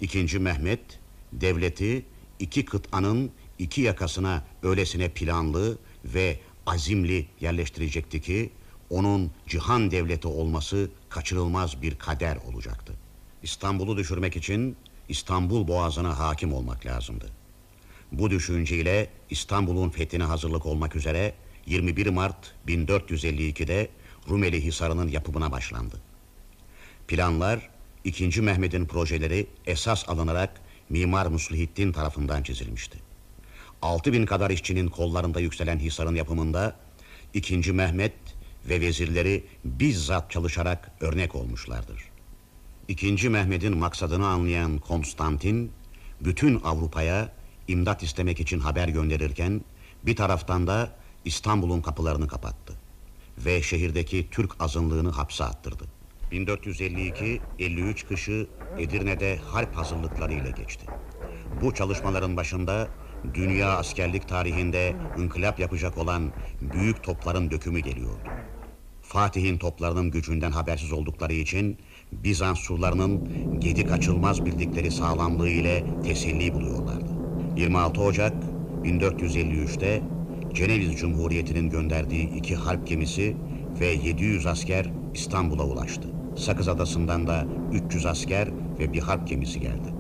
II. Mehmet, devleti iki kıtanın iki yakasına öylesine planlı ve azimli yerleştirecekti ki, onun cihan devleti olması kaçınılmaz bir kader olacaktı. İstanbul'u düşürmek için İstanbul Boğazı'na hakim olmak lazımdı. Bu düşünceyle İstanbul'un fethine hazırlık olmak üzere 21 Mart 1452'de Rumeli Hisarı'nın yapımına başlandı. Planlar, II. Mehmet'in projeleri esas alınarak Mimar Muslihiddin tarafından çizilmişti. 6000 kadar işçinin kollarında yükselen Hisar'ın yapımında II. Mehmet ve vezirleri bizzat çalışarak örnek olmuşlardır. II. Mehmet'in maksadını anlayan Konstantin, bütün Avrupa'ya imdat istemek için haber gönderirken, bir taraftan da İstanbul'un kapılarını kapattı ve şehirdeki Türk azınlığını hapse attırdı. 1452-53 kışı Edirne'de harp hazırlıklarıyla geçti. Bu çalışmaların başında dünya askerlik tarihinde inkılap yapacak olan büyük topların dökümü geliyordu. Fatih'in toplarının gücünden habersiz oldukları için Bizans surlarının gedik açılmaz bildikleri sağlamlığı ile teselli buluyorlardı. 26 Ocak 1453'te Ceneviz Cumhuriyeti'nin gönderdiği 2 harp gemisi ve 700 asker İstanbul'a ulaştı. Sakız Adası'ndan da 300 asker ve bir harp gemisi geldi.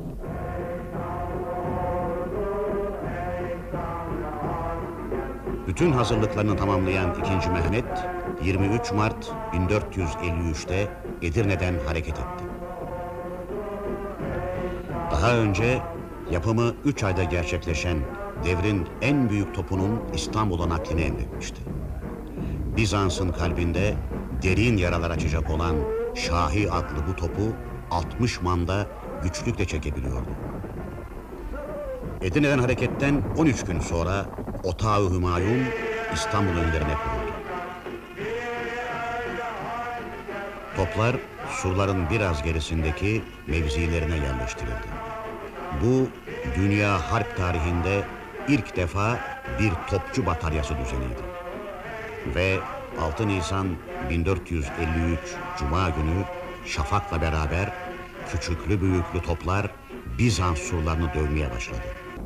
Bütün hazırlıklarını tamamlayan II. Mehmet 23 Mart 1453'te Edirne'den hareket etti. Daha önce yapımı 3 ayda gerçekleşen devrin en büyük topunun İstanbul'a naklini emretmişti. Bizans'ın kalbinde derin yaralar açacak olan Şahi adlı bu topu 60 manda güçlükle çekebiliyordu. Edirne'den hareketten 13 gün sonra Otağı Hümayun İstanbul önlerine kuruldu. Toplar surların biraz gerisindeki mevzilerine yerleştirildi. Bu dünya harp tarihinde ilk defa bir topçu bataryası düzeniydi. Ve 6 Nisan 1453 Cuma günü şafakla beraber küçüklü büyüklü toplar Bizans surlarını dövmeye başladı.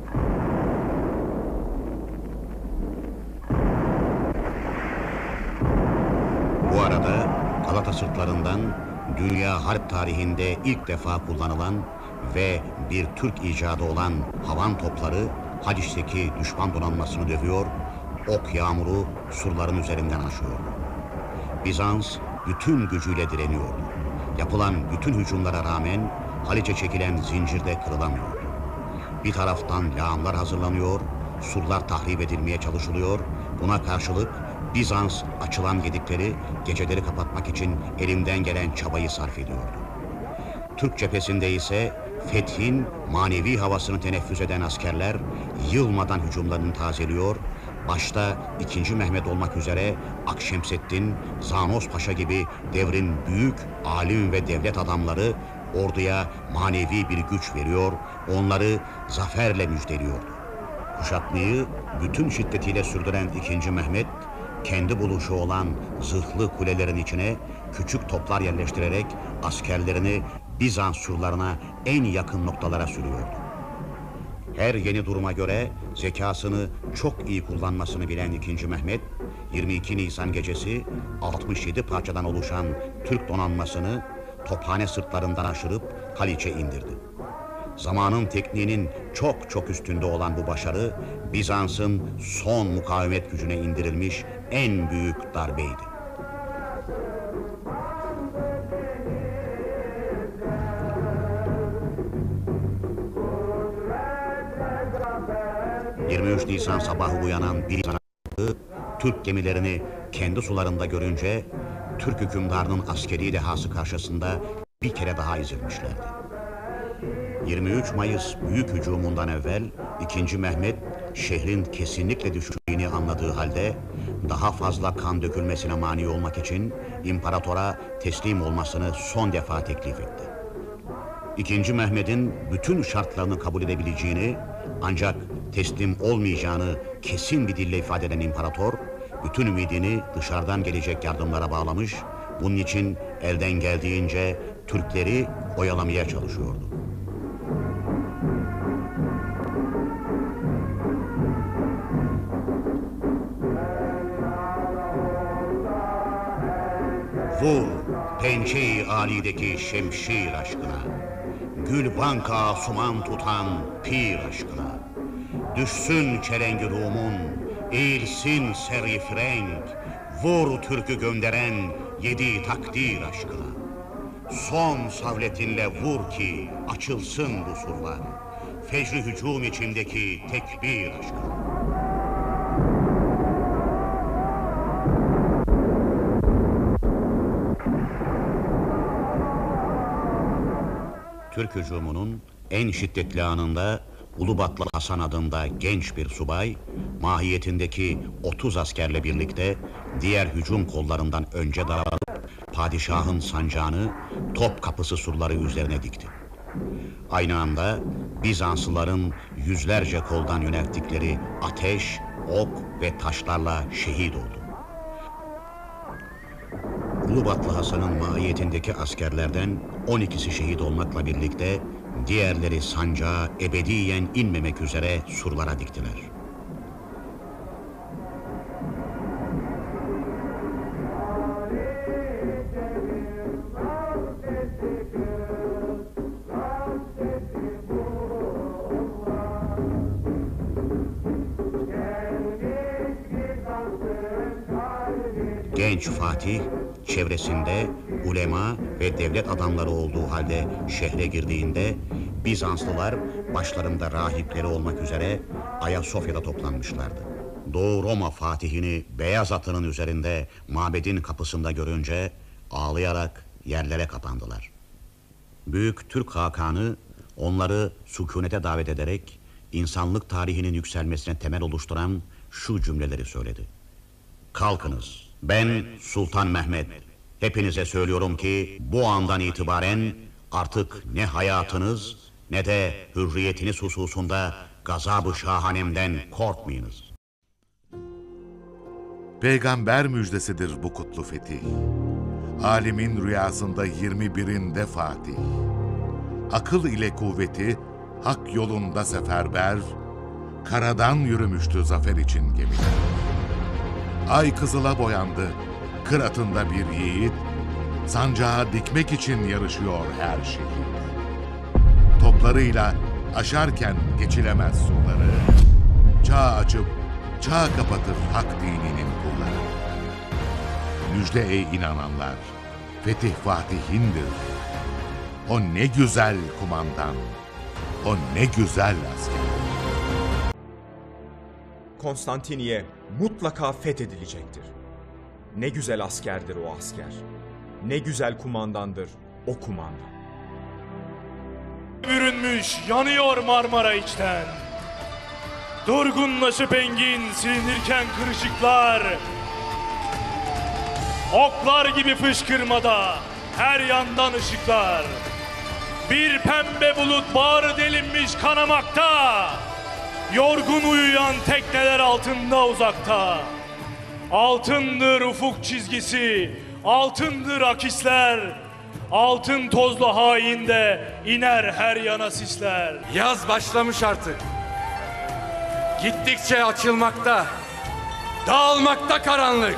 Bu arada Galata sırtlarından dünya harp tarihinde ilk defa kullanılan ve bir Türk icadı olan havan topları Haliç'teki düşman donanmasını dövüyor, ok yağmuru surların üzerinden aşıyordu. Bizans bütün gücüyle direniyordu. Yapılan bütün hücumlara rağmen Haliç'e çekilen zincirde kırılamıyordu. Bir taraftan lağımlar hazırlanıyor, surlar tahrip edilmeye çalışılıyor, buna karşılık Bizans açılan gedikleri geceleri kapatmak için elinden gelen çabayı sarf ediyordu. Türk cephesinde ise fethin manevi havasını teneffüs eden askerler yılmadan hücumlarını tazeliyor, başta II. Mehmet olmak üzere Akşemseddin, Zanos Paşa gibi devrin büyük alim ve devlet adamları orduya manevi bir güç veriyor, onları zaferle müjdeliyordu. Kuşatmayı bütün şiddetiyle sürdüren II. Mehmet, kendi buluşu olan zırhlı kulelerin içine küçük toplar yerleştirerek askerlerini Bizans surlarına en yakın noktalara sürüyordu. Her yeni duruma göre zekasını çok iyi kullanmasını bilen II. Mehmet, 22 Nisan gecesi 67 parçadan oluşan Türk donanmasını Tophane sırtlarından aşırıp Haliç'e indirdi. Zamanın tekniğinin çok üstünde olan bu başarı, Bizans'ın son mukavemet gücüne indirilmiş en büyük darbeydi. ...23 Nisan sabahı uyanan Bizans Türk gemilerini kendi sularında görünce Türk hükümdarının askeri dehası karşısında bir kere daha ezilmişlerdi. 23 Mayıs büyük hücumundan evvel II. Mehmet şehrin kesinlikle düştüğünü anladığı halde daha fazla kan dökülmesine mani olmak için imparatora teslim olmasını son defa teklif etti. II. Mehmet'in bütün şartlarını kabul edebileceğini ancak teslim olmayacağını kesin bir dille ifade eden imparator bütün ümidini dışarıdan gelecek yardımlara bağlamış, bunun için elden geldiğince Türkleri oyalamaya çalışıyordu. Vur pençe-i âlideki şemşir aşkına, Gül banka asuman tutan pir aşkına. Düşsün çelengi Rum'un, eğilsin ser-i frenk, Vur türkü gönderen yedi takdir aşkına. Son savletinle vur ki açılsın bu surlar, Fecri hücum içindeki tekbir aşkına. Türk hücumunun en şiddetli anında Ulubatlı Hasan adında genç bir subay, mahiyetindeki 30 askerle birlikte diğer hücum kollarından önce dağılıp padişahın sancağını Topkapısı surları üzerine dikti. Aynı anda Bizanslıların yüzlerce koldan yönelttikleri ateş, ok ve taşlarla şehit oldu. Ulubatlı Hasan'ın mahiyetindeki askerlerden 12'si şehit olmakla birlikte diğerleri sancağa ebediyen inmemek üzere surlara diktiler. Genç Fatih, çevresinde ulema ve devlet adamları olduğu halde şehre girdiğinde Bizanslılar başlarında rahipleri olmak üzere Ayasofya'da toplanmışlardı. Doğu Roma Fatihini beyaz atının üzerinde mabedin kapısında görünce ağlayarak yerlere kapandılar. Büyük Türk Hakanı onları sükunete davet ederek insanlık tarihinin yükselmesine temel oluşturan şu cümleleri söyledi. Kalkınız, ben Sultan Mehmet. Hepinize söylüyorum ki bu andan itibaren artık ne hayatınız ne de hürriyetiniz hususunda gazab-ı şahanemden korkmayınız. Peygamber müjdesidir bu kutlu fetih. Alimin rüyasında 21'inde Fatih. Akıl ile kuvveti hak yolunda seferber, karadan yürümüştü zafer için gemiler. Ay kızıla boyandı, kıratında bir yiğit, sancağı dikmek için yarışıyor her şehit. Toplarıyla aşarken geçilemez suları, çağ açıp çağ kapatır hak dininin kulları. Müjde ey inananlar, fetih Fatih'indir. O ne güzel kumandan, o ne güzel asker. Konstantiniye mutlaka fethedilecektir. Ne güzel askerdir o asker. Ne güzel kumandandır o kumandan. Bürünmüş yanıyor Marmara içten. Durgunlaşıp engin silinirken kırışıklar. Oklar gibi fışkırmada her yandan ışıklar. Bir pembe bulut bağrı delinmiş kanamakta. Yorgun uyuyan tekneler altında uzakta. Altındır ufuk çizgisi, altındır akisler. Altın tozlu hainde iner her yana sisler. Yaz başlamış artık. Gittikçe açılmakta, dağılmakta karanlık.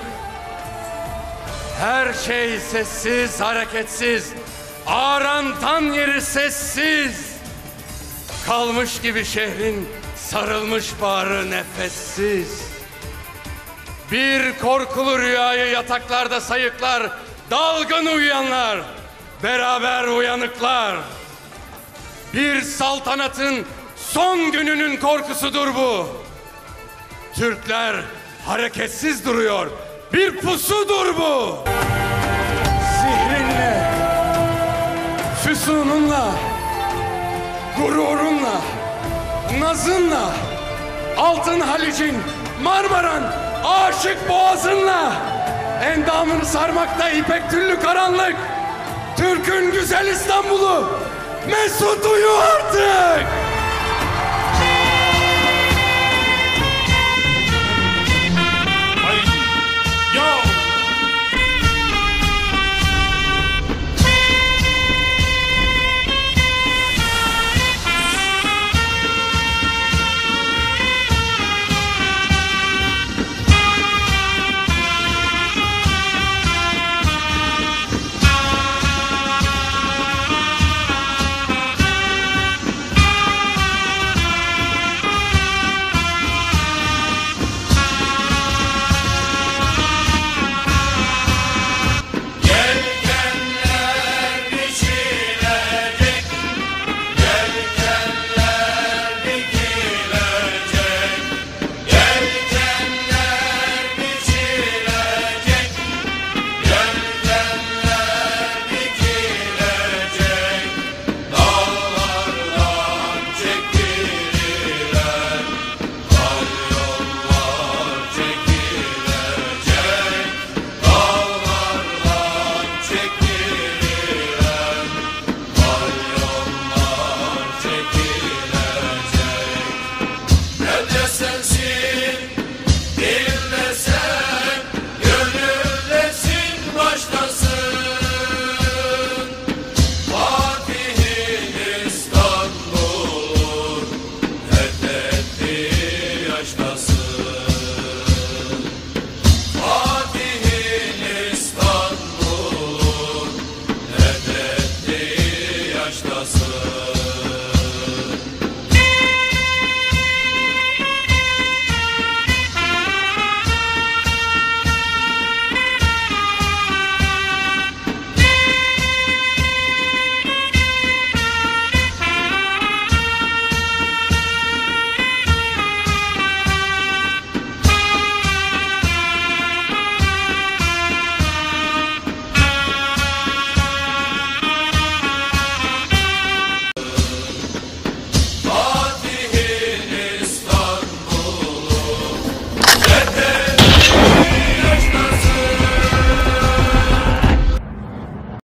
Her şey sessiz, hareketsiz. Ağaran tan yeri sessiz. Kalmış gibi şehrin sarılmış bağrı nefessiz. Bir korkulu rüyayı yataklarda sayıklar, dalgın uyuyanlar, beraber uyanıklar. Bir saltanatın son gününün korkusudur bu. Türkler hareketsiz duruyor, bir pusudur bu. Zihrinle, füsununla, gururunla, nazınla, Altın Halic'in, Marmara'nın aşık boğazınla endamını sarmakta ipek tüllü karanlık. Türk'ün güzel İstanbul'u mesut uyu artık.